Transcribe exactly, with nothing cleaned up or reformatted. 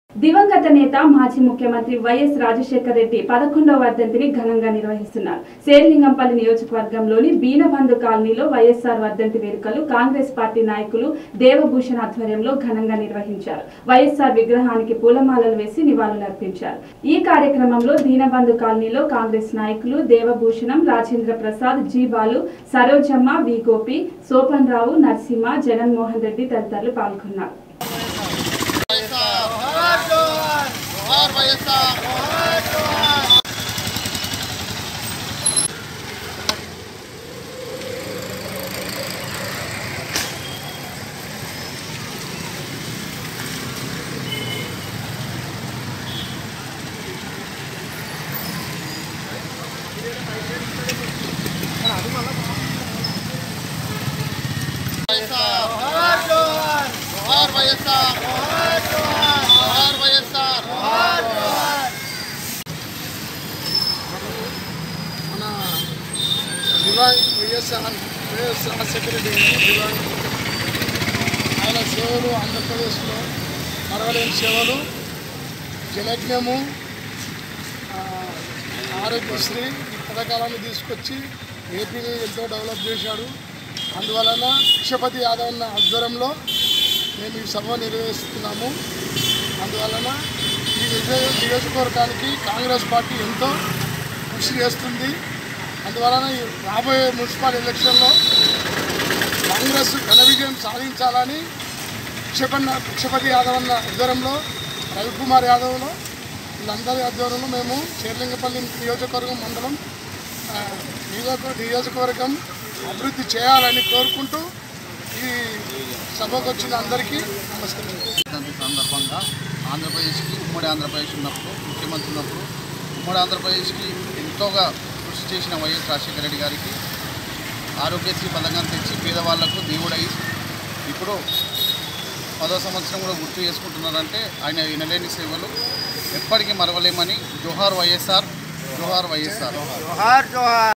దివంగత నేత మాజీ ముఖ్యమంత్రి వైఎస్ రాజశేఖర రెడ్డి పదకొండవ వర్ధంతిని ఘనంగా నిర్వహిస్తున్నారు. శేర్లింగంపల్లి నియోజకవర్గంలోని బీనబంధు కాలనీలో వైఎస్ఆర్ వర్ధంతి వేడుకలు కాంగ్రెస్ పార్టీ నాయకులు దేవభూషణ్ ఆధ్వర్యంలో ఘనంగా నిర్వహించారు. వైఎస్ఆర్ విగ్రహానికి పూలమాలలు వేసి నివాళులర్పించారు. ఈ కార్యక్రమంలో దీనబంధు కాలనీలో కాంగ్రెస్ నాయకులు దేవభూషణం, రాజేంద్ర ప్రసాద్, జీ బాలు, సరోజమ్మ, వి గోపి, సోపన్ రావు, నరసింహ, జగన్మోహన్ రెడ్డి తదితరులు పాల్గొన్నారు. వైఎస్ఆర్ వైఎస్ రాజశేఖర రెడ్డి ఆయన సేవలు ఆంధ్రప్రదేశ్లో మరవలేని సేవలు, జలజ్ఞము, ఆరోగ్యశ్రీ ఈ పథకాలను తీసుకొచ్చి ఏపీని ఎంతో డెవలప్ చేశాడు. అందువలన భిక్షపతి యాదవ్ అన్న ఆధ్వర్యంలో మేము ఈ సభ నిర్వహిస్తున్నాము. అందువలన ఈ నియోజకవర్గానికి కాంగ్రెస్ పార్టీ ఎంతో కృషి చేస్తుంది. అందువలన రాబోయే మున్సిపల్ ఎలక్షన్లో కాంగ్రెస్ ఘన విజయం సాధించాలని భిక్షపన్న భిక్షపతి యాదవ్ అన్న ఆధ్వర్యంలో, రవికుమార్ యాదవ్లో వీళ్ళందరి ఆధ్వర్యంలో మేము శేర్లింగపల్లి నియోజకవర్గం మండలం నియోజక నియోజకవర్గం అభివృద్ధి చేయాలని కోరుకుంటూ ఈ సభకు వచ్చిన అందరికీ నమస్కారం. సందర్భంగా ఆంధ్రప్రదేశ్కి ఉమ్మడి ఆంధ్రప్రదేశ్ ఉన్నప్పుడు ముఖ్యమంత్రి ఉన్నప్పుడు ఉమ్మడి ఆంధ్రప్రదేశ్కి ఎంతోగా కృషి చేసిన వైఎస్ రాజశేఖర రెడ్డి గారికి ఆరోగ్యశ్రీ పథకం తెచ్చి పేదవాళ్లకు దేవుడై ఇప్పుడు పదో సంవత్సరం కూడా గుర్తు చేసుకుంటున్నారంటే ఆయన వినలేని సేవలు ఎప్పటికీ మరవలేమని. జోహార్ వైఎస్ఆర్, జోహార్ వైఎస్ఆర్.